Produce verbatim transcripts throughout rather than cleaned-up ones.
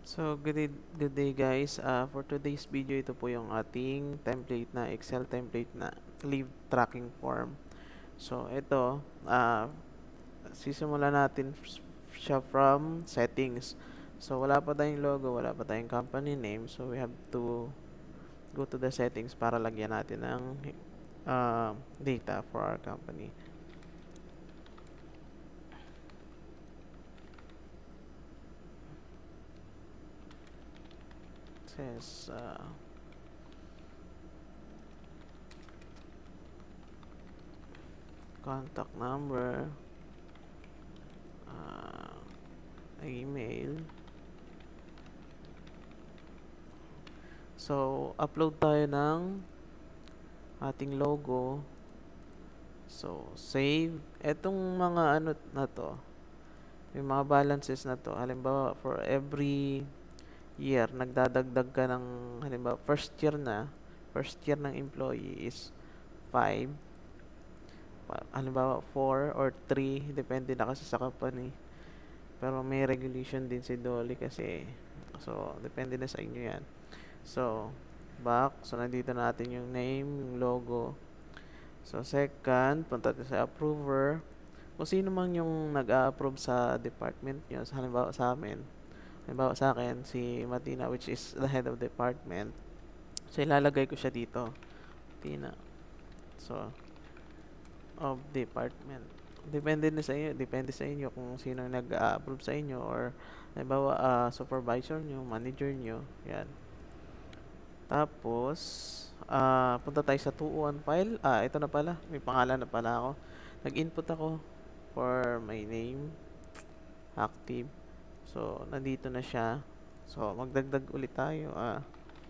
So, good day, good day guys. Uh, for today's video, ito po yung ating template na Excel template na leave tracking form. So, ito, uh, sisimulan natin siya from settings. So, wala pa tayong logo, wala pa tayong company name. So, we have to go to the settings para lagyan natin ng uh, data for our company. It says, uh, contact number, uh, email. So, upload tayo ng ating logo. So, save. Etong mga ano na to, yung mga balances na to, halimbawa, for every year, nagdadagdag ka ng, halimbawa, first year na, first year ng employee is five. Halimbawa, four or three, depende na kasi sa company. Pero may regulation din si Dolly kasi, so, depende na sa inyo yan. So, back. So, nandito natin yung name, yung logo. So, second, punta tayo sa approver. Kung sino man yung nag-a-approve sa department nyo, sa halimbawa sa amin, halimbawa sa akin, si Matina, which is the head of department. So, ilalagay ko siya dito. Tina. So, of department. Depende na sa inyo, depende sa inyo kung sino nag-a-approve sa inyo or halimbawa uh, supervisor nyo, manager nyo, yan. Tapos, uh, punta tayo sa two oh one file. Ah, ito na pala. May pangalan na pala ako. Nag-input ako for my name. Active. So, nandito na siya. So, magdagdag ulit tayo. Ah,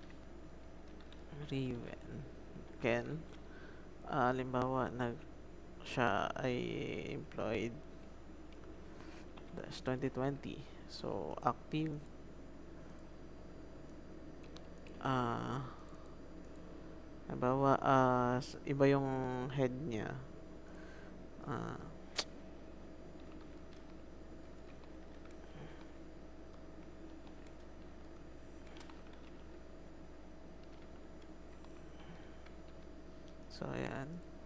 Riven. Ken. Ah, halimbawa, nag siya ay employed. That's twenty twenty. So, active. Ah, halimbawa, uh, iba yung head niya. Ah, so, ayan.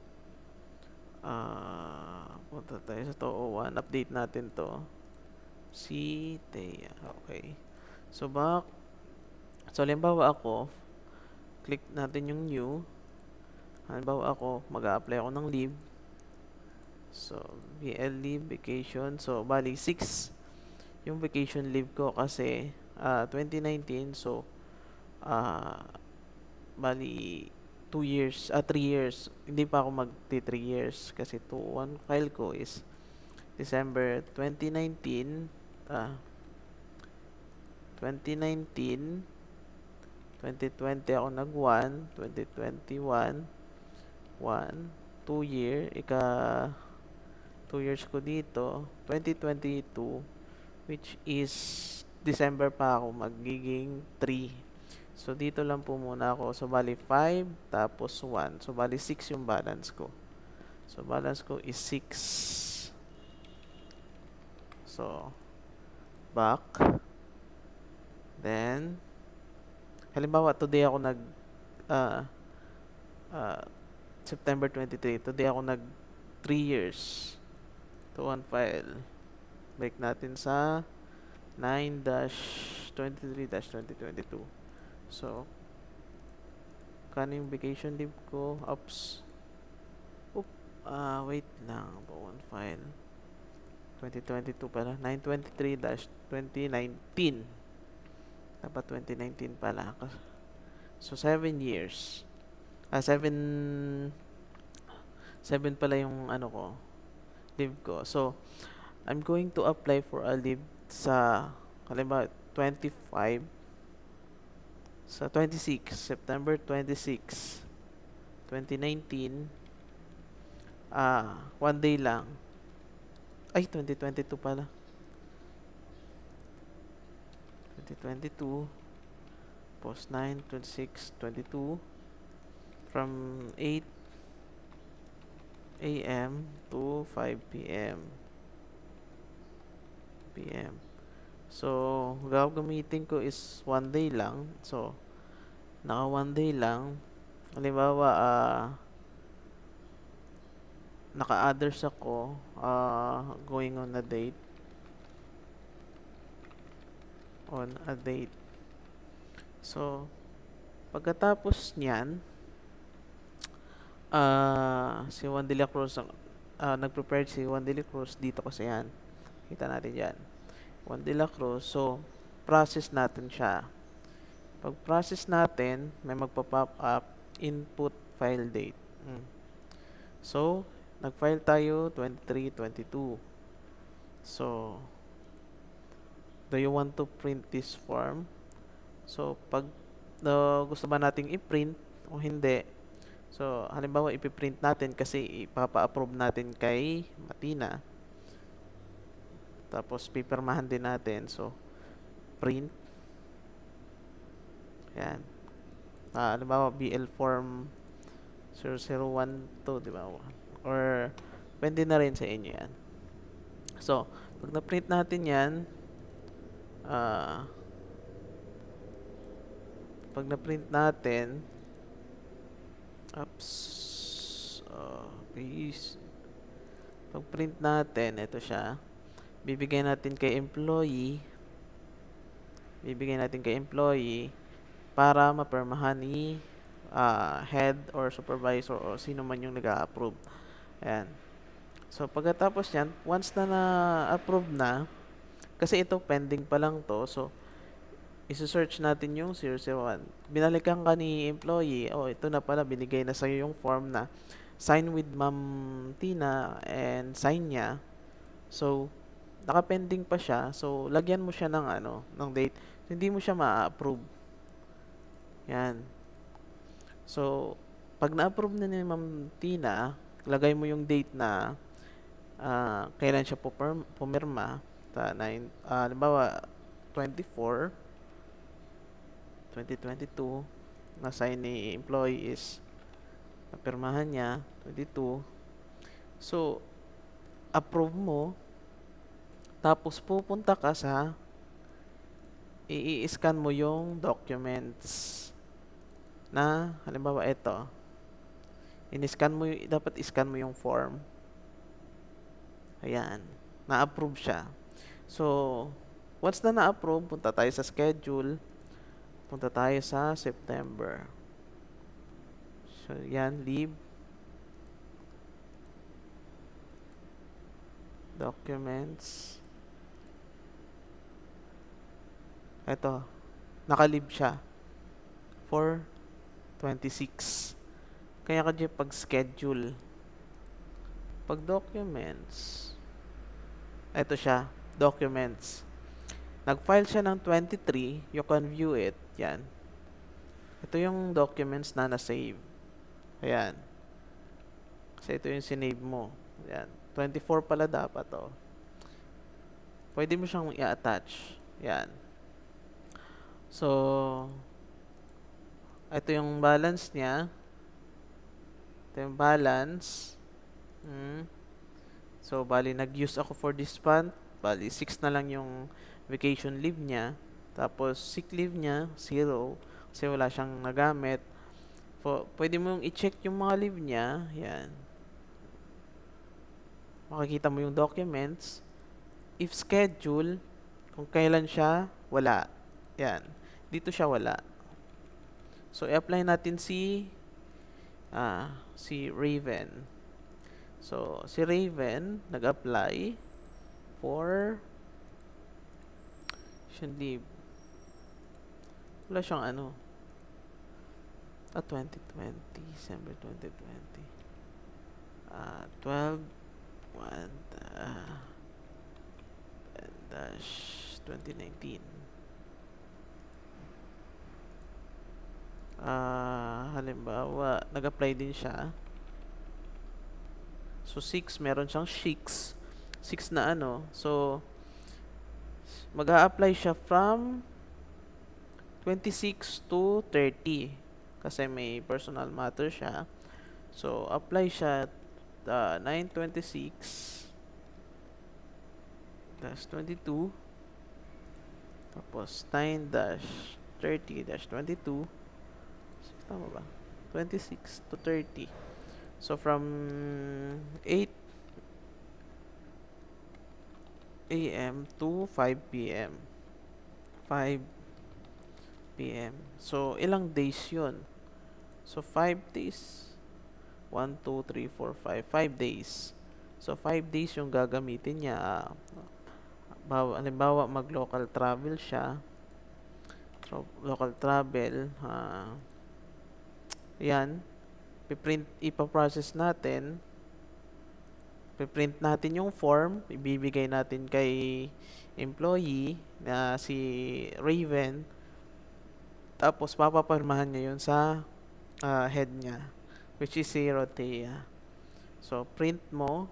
Ah, punta tayo sa two oh one. Update natin to. Si Thea. Okay. So, back. So, halimbawa ako, click natin yung new. Halimbawa ako, mag-a-apply ako ng leave. So, B L leave, vacation. So, bali, six yung vacation leave ko kasi uh, twenty nineteen. So, uh, bali, two years, ah, three years. Hindi pa ako magti three years kasi two one file ko is December twenty nineteen. Ah, twenty nineteen. twenty twenty ako nag one. twenty twenty-one. one. two year. Ika two years ko dito. twenty twenty-two. Which is December pa ako magiging three. So, dito lang po muna ako. So, bali five, tapos one. So, bali six yung balance ko. So, balance ko is six. So, back. Then, halimbawa, today ako nag, uh, uh, September twenty-three. Today ako nag three years. To one file. Break natin sa nine twenty-three twenty twenty-two. So, kano yung vacation leave ko? Oops. Oop. Ah, uh, wait lang. One file. twenty twenty-two pala. nine twenty-three twenty nineteen. Dapat twenty nineteen pala. So, seven years. Ah, seven seven pala yung ano ko. Leave ko. So, I'm going to apply for a leave sa halimbawa twenty-five sa twenty-six, September twenty-six, twenty nineteen. Ah, one day lang. Ay, twenty twenty-two pala. twenty twenty-two. Post nine, twenty-six, twenty-two. From eight A M to five P M P M So, gagamitin ko is one day lang. So, naka one day lang. Halimbawa, ah, naka-others ako, ah, going on a date. On a date. So, pagkatapos niyan, ah, si Juan de la Cruz, ah, nag-prepare si Juan de la Cruz dito kasi yan. Kita natin yan. Juan de la Cruz. So, process natin siya. Pag-process natin, may magpa-pop up input file date. Mm. So, nag-file tayo twenty-three twenty-two. So, do you want to print this form? So, pag uh, gusto ba nating i-print o hindi, so, halimbawa, ipiprint natin kasi ipapa-approve natin kay Matina. Tapos, pipirmahan din natin. So, print. Yan. Ah, halimbawa, B L form zero zero one two, di ba? Or, pwede na rin sa inyo yan. So, pag na-print natin yan, ah, pag na-print natin, oops, uh, please, pag print natin, ito siya, bibigay natin kay employee, bibigay natin kay employee, para mapirmahan ni uh, head or supervisor o sino man yung nag-a-approve. Ayan. So, pagkatapos yan, once na na-approve na, kasi ito pending pa lang to, so, isi-search natin yung zero zero one. Binalikan ka ni employee, oh, ito na pala, binigay na sa'yo yung form na sign with Ma'am Tina and sign niya. So, naka-pending pa siya, so, lagyan mo siya ng, ano, ng date. Hindi mo siya ma-approve. Yan. So, pag na-approve na ni Ma'am Tina, lagay mo yung date na uh, kailan siya pumirma. Ta, nine, uh, halimbawa, twenty-four, twenty twenty-two, na sign ni employee is napirmahan niya, twenty-two. So, approve mo, tapos pupunta ka sa i-scan mo yung documents na, halimbawa, ito. In-scan mo, dapat i-scan mo yung form. Ayan. Na-approve siya. So, once na na-approve, punta tayo sa schedule. Punta tayo sa September. So, yan, leave. Documents. Ito. Naka-leave siya. For twenty-six. Kaya ka dyan pag-schedule. Pag-documents. Ito siya. Documents. Nag-file siya ng twenty-three. You can view it. Yan. Ito yung documents na na-save. Ayan. Kasi ito yung sinave mo. Ayan. twenty-four pala dapat, oh. Pwede mo siyang i-attach. Ayan. So, ito yung balance niya. Ito yung balance. Hmm. So, bali, nag-use ako for this month. Bali, six na lang yung vacation leave niya. Tapos, sick leave niya, zero. Kasi wala siyang nagamit. Po, pwede mo yung i-check yung mga leave niya. Yan. Makikita mo yung documents. If schedule, kung kailan siya, wala. Yan. Dito siya wala. So, i-apply natin si ah, si Raven. So, si Raven nag-apply for vacation leave. Wala siyang ano. Ah, twenty twenty. December twenty twenty. Ah, twelve one uh, dash twenty nineteen. Ah, halimbawa, nag-apply din siya. So, six, meron siyang six. six na ano. So, mag-a-apply siya from twenty-six to thirty. Kasi may personal matter siya. So, apply siya uh, nine twenty-six dash twenty-two. Tapos, nine dash thirty dash twenty-two. Tama ba? twenty-six to thirty. So, from eight A M to five P M five P M So, ilang days yun? So, five days. one, two, three, four, five. five days. So, five days yung gagamitin niya. Bawa, halimbawa, mag-local travel siya. So, local travel. Uh, yan. Piprint, ipaprocess natin. Piprint natin yung form. Ibibigay natin kay employee na si Raven. Tapos, papapirmahan niya yun sa uh, head niya, which is si Rotea. So, print mo.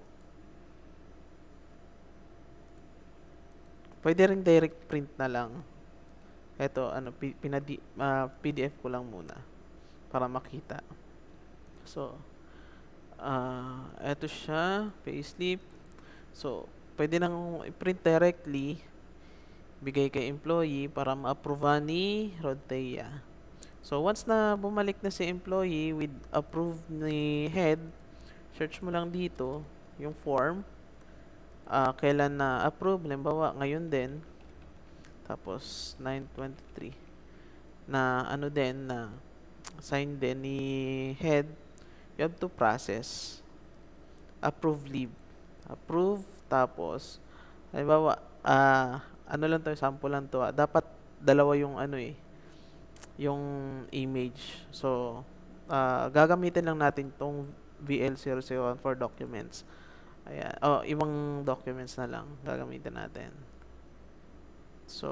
Pwede rin direct print na lang. Ito, ano, pinadi, uh, P D F ko lang muna para makita. So, uh, ito siya, payslip. So, pwede nang i-print directly, bigay kay employee para ma-approve ni Rotea. So, once na bumalik na si employee with approved ni head, search mo lang dito yung form. Uh, kailan na approve, halimbawa ngayon din. Tapos, nine twenty-three. Na ano din, na sign din ni head. You have to process. Approve leave. Approve, tapos, halimbawa, uh, ano lang to, sample lang to. Uh, dapat dalawa yung ano eh, yung image. So, uh, gagamitin lang natin tong V L zero zero one for documents. Ayan. Oh, ibang documents na lang gagamitin natin. So,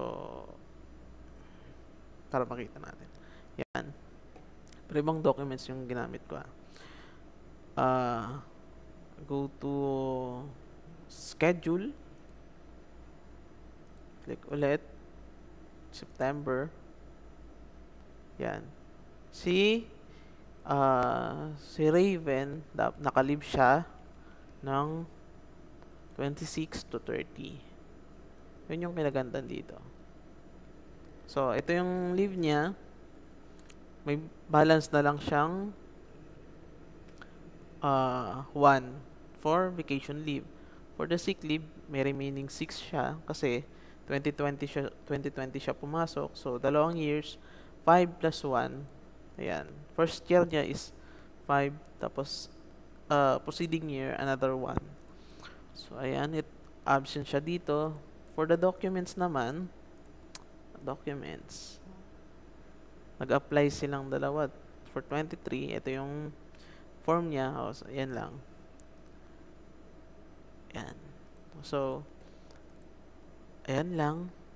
para makita natin. Yan. Pero ibang documents yung ginamit ko. Ah. Uh, go to schedule. Click ulit. September. Yan. Si uh, si Raven, nakalib siya ng twenty-six to thirty. Yun yung kinaganda dito. So, ito yung leave niya. May balance na lang siyang uh, one for vacation leave. For the sick leave, may remaining six siya kasi twenty twenty siya, twenty twenty siya pumasok. So, dalawang years, five plus one. Ayan. First year niya is five, tapos Uh, proceeding year, another one. So, ayan, it absent siya dito. For the documents naman, documents, nag-apply silang dalawa. For twenty-three, ito yung form niya. O, so, ayan lang. Ayan. So, ayan lang.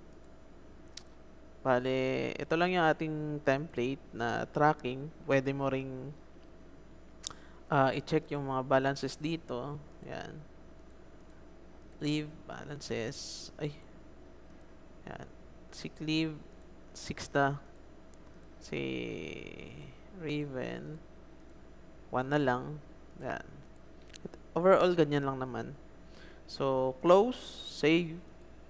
Bale, ito lang yung ating template na tracking. Pwede mo ring Uh, i-check yung mga balances dito. Yan. Leave balances. Ay. Yan. Sick leave. Sixta. Si Raven. One na lang. Yan. Overall, ganyan lang naman. So, close. Save.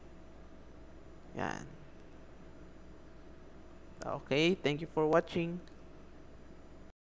Yan. Okay. Thank you for watching.